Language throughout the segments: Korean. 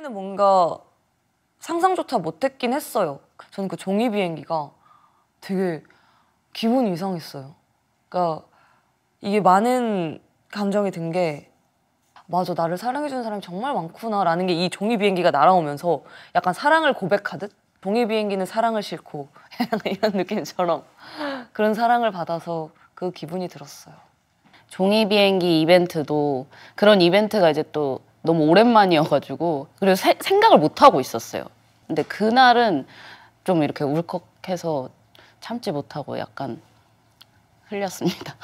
처음에는 뭔가 상상조차 못했긴 했어요. 저는 그 종이 비행기가 되게 기분이 이상했어요. 그러니까 이게 많은 감정이 든 게 맞아, 나를 사랑해주는 사람이 정말 많구나 라는 게 이 종이 비행기가 날아오면서 약간 사랑을 고백하듯 종이 비행기는 사랑을 싣고 이런 느낌처럼 그런 사랑을 받아서 그 기분이 들었어요. 종이 비행기 이벤트도 그런 이벤트가 이제 또 너무 오랜만이어가지고 그리고 생각을 못 하고 있었어요. 근데 그날은 좀 이렇게 울컥해서 참지 못하고 약간 흘렸습니다.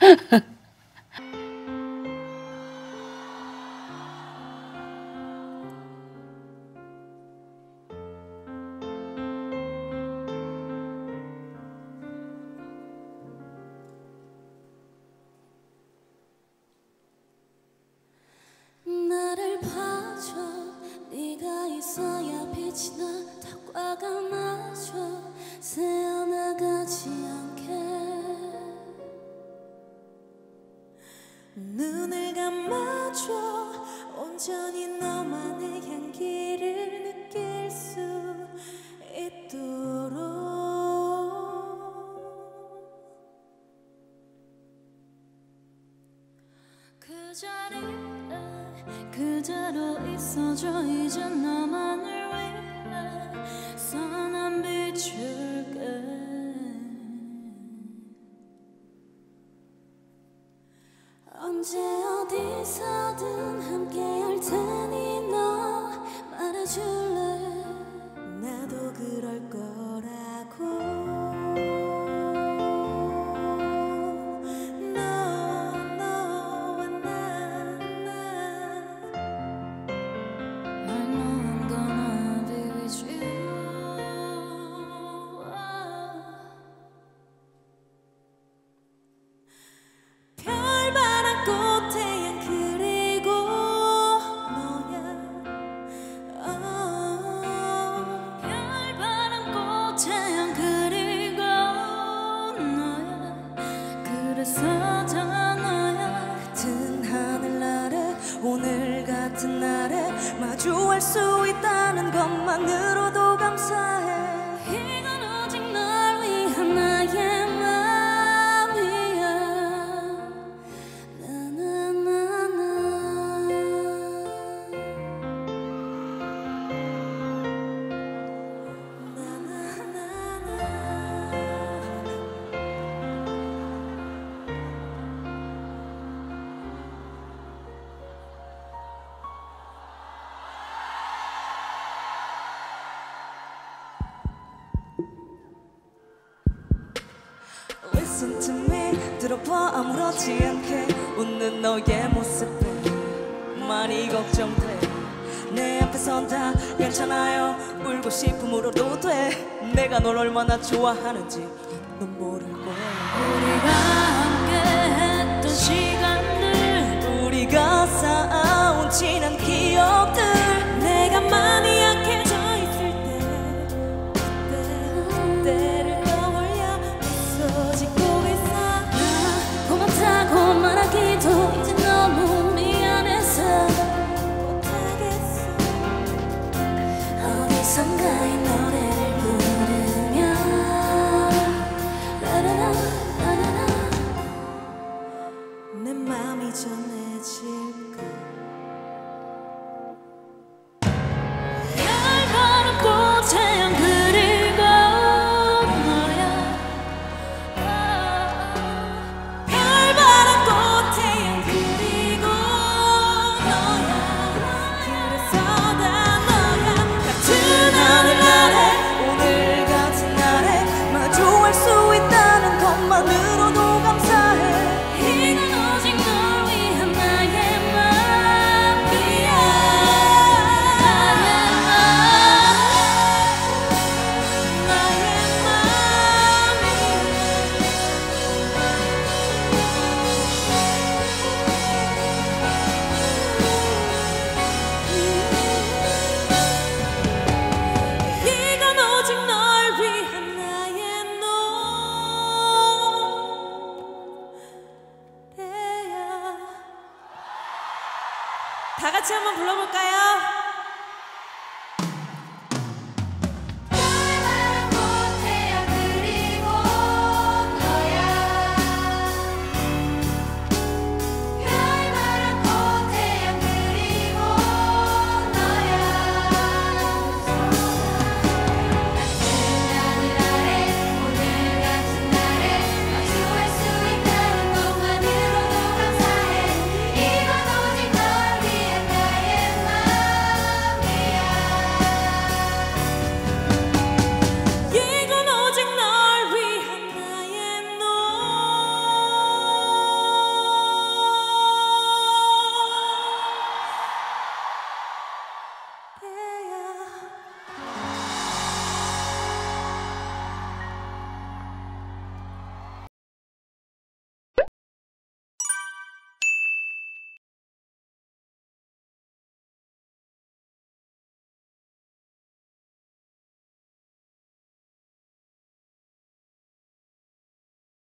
나를 봐줘. 네가 있어야 빛이 나. 다과가 마저 새어나가지 않게. 눈을 감아줘. 온전히 너만의 향기를 느낄 수 있도록. 그 자리에 그대로 있어줘. 이제 너만을 위해 선한 비출게. 언제 어디서든 함께 할 테니 너 말해줄래. 나도 그럴 거라고. 오늘 같은 날에 마주할 수 있다는 것만으로도 감사해. 이건 오직 널 위한 나의 맘이야. 나나나나. 나나나나. Listen to me. 들어봐. 아무렇지 않게 웃는 너의 모습에 많이 걱정돼. 내 앞에선 다 괜찮아요. 울고 싶음 울어도 돼. 내가 널 얼마나 좋아하는지 넌 모를 거야. 우리가 함께 했던 시간들, 우리가 쌓아온 지난 기억들. 내가 많이 약해져 있을 때 그때를 떠올려 미소 짓고 있어. 나 고맙다고 말하기도 이제 너무 미안해서 못하겠어. 어디선가 이 노래를 부르며 라라라 라라라. 내 맘이 전해질까. 태양 그리고 너야. 별바람 꽃 태양 그리고 너야. 그래서 다 너야. 같은 하늘 아래 오늘 같은 날에 마주할 수 있다는 것만으로도 감사해. 이건 오직 널 위한 나의 맘이야. 이건 오직 널 위한 나의 노래야. 다 같이 한번 불러볼까요? yeah.